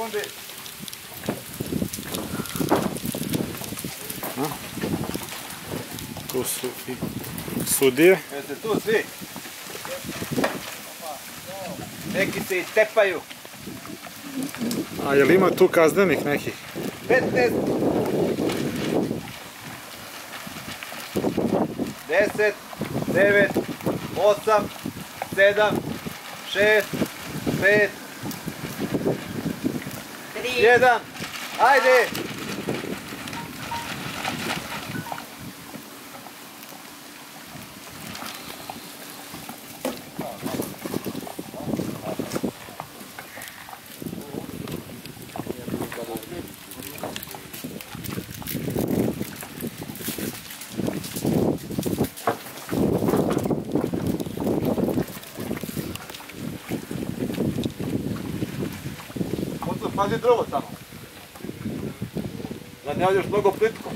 sekunde. Tu su i sudije. Jeste tu svi? Neki se i tepaju. A je li ima tu kaznenih nekih? 15. 10, 9, 8, 7, 6, 5, 1. Ajde! Pazi drvo samo. Da ne odeš mnogo plitko.